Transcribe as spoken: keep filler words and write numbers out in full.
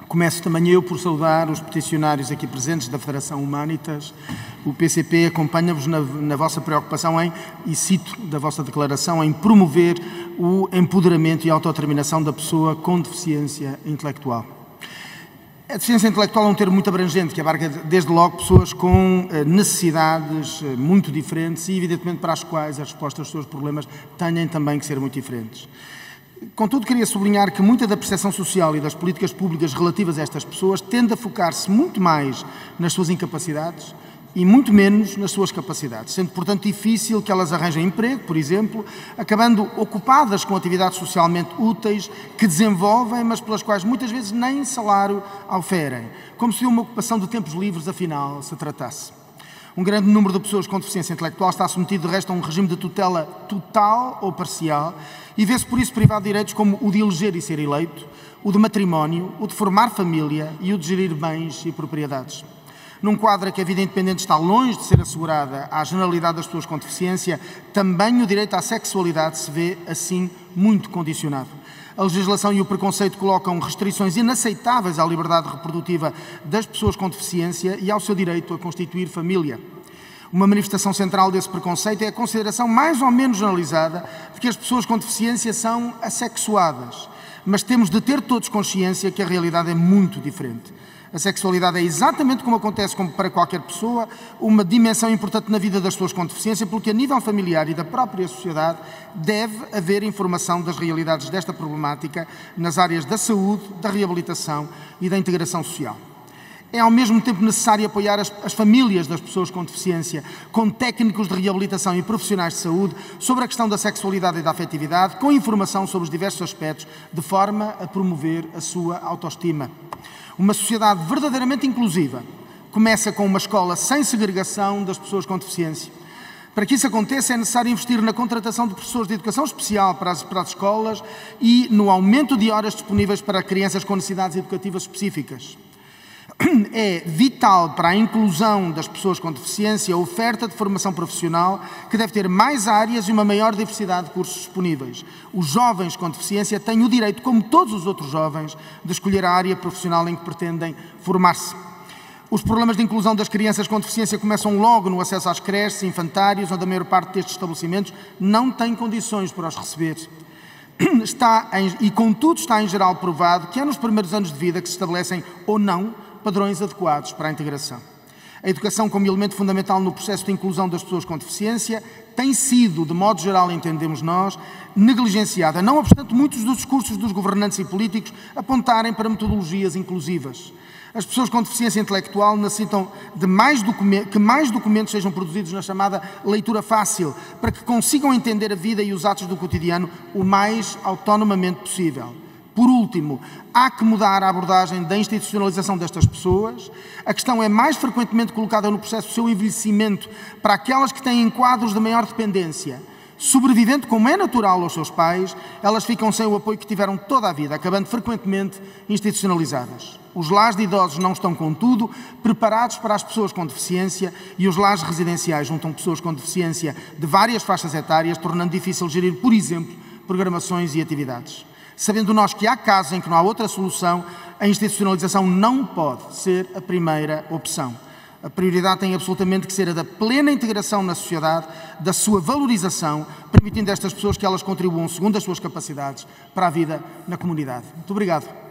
Começo também eu por saudar os peticionários aqui presentes da Federação Humanitas. O P C P acompanha-vos na, na vossa preocupação em, e cito da vossa declaração, em promover o empoderamento e a autodeterminação da pessoa com deficiência intelectual. A deficiência intelectual é um termo muito abrangente, que abarca desde logo pessoas com necessidades muito diferentes e, evidentemente, para as quais as respostas aos seus problemas têm também que ser muito diferentes. Contudo, queria sublinhar que muita da percepção social e das políticas públicas relativas a estas pessoas tende a focar-se muito mais nas suas incapacidades e muito menos nas suas capacidades, sendo, portanto, difícil que elas arranjem emprego, por exemplo, acabando ocupadas com atividades socialmente úteis que desenvolvem, mas pelas quais muitas vezes nem salário oferem, como se de uma ocupação de tempos livres, afinal, se tratasse. Um grande número de pessoas com deficiência intelectual está submetido, de resto, a um regime de tutela total ou parcial e vê-se, por isso, privado de direitos como o de eleger e ser eleito, o de matrimónio, o de formar família e o de gerir bens e propriedades. Num quadro em que a vida independente está longe de ser assegurada à generalidade das pessoas com deficiência, também o direito à sexualidade se vê, assim, muito condicionado. A legislação e o preconceito colocam restrições inaceitáveis à liberdade reprodutiva das pessoas com deficiência e ao seu direito a constituir família. Uma manifestação central desse preconceito é a consideração mais ou menos generalizada de que as pessoas com deficiência são assexuadas, mas temos de ter todos consciência que a realidade é muito diferente. A sexualidade é, exatamente como acontece para qualquer pessoa, uma dimensão importante na vida das pessoas com deficiência, porque a nível familiar e da própria sociedade deve haver informação das realidades desta problemática nas áreas da saúde, da reabilitação e da integração social. É ao mesmo tempo necessário apoiar as, as famílias das pessoas com deficiência, com técnicos de reabilitação e profissionais de saúde sobre a questão da sexualidade e da afetividade, com informação sobre os diversos aspectos, de forma a promover a sua autoestima. Uma sociedade verdadeiramente inclusiva começa com uma escola sem segregação das pessoas com deficiência. Para que isso aconteça, é necessário investir na contratação de professores de educação especial para as, para as escolas e no aumento de horas disponíveis para crianças com necessidades educativas específicas. É vital para a inclusão das pessoas com deficiência a oferta de formação profissional, que deve ter mais áreas e uma maior diversidade de cursos disponíveis. Os jovens com deficiência têm o direito, como todos os outros jovens, de escolher a área profissional em que pretendem formar-se. Os problemas de inclusão das crianças com deficiência começam logo no acesso às creches e infantários, onde a maior parte destes estabelecimentos não tem condições para os receber. Está em, e, contudo, está em geral provado que é nos primeiros anos de vida que se estabelecem ou não padrões adequados para a integração. A educação, como elemento fundamental no processo de inclusão das pessoas com deficiência, tem sido, de modo geral, entendemos nós, negligenciada, não obstante muitos dos discursos dos governantes e políticos apontarem para metodologias inclusivas. As pessoas com deficiência intelectual necessitam de mais que mais documentos sejam produzidos na chamada leitura fácil, para que consigam entender a vida e os atos do cotidiano o mais autonomamente possível. Por último, há que mudar a abordagem da institucionalização destas pessoas. A questão é mais frequentemente colocada no processo do seu envelhecimento para aquelas que têm quadros de maior dependência. Sobrevivendo, como é natural aos seus pais, elas ficam sem o apoio que tiveram toda a vida, acabando frequentemente institucionalizadas. Os lares de idosos não estão, contudo, preparados para as pessoas com deficiência e os lares residenciais juntam pessoas com deficiência de várias faixas etárias, tornando difícil gerir, por exemplo, programações e atividades. Sabendo nós que há casos em que não há outra solução, a institucionalização não pode ser a primeira opção. A prioridade tem absolutamente que ser a da plena integração na sociedade, da sua valorização, permitindo a estas pessoas que elas contribuam segundo as suas capacidades para a vida na comunidade. Muito obrigado.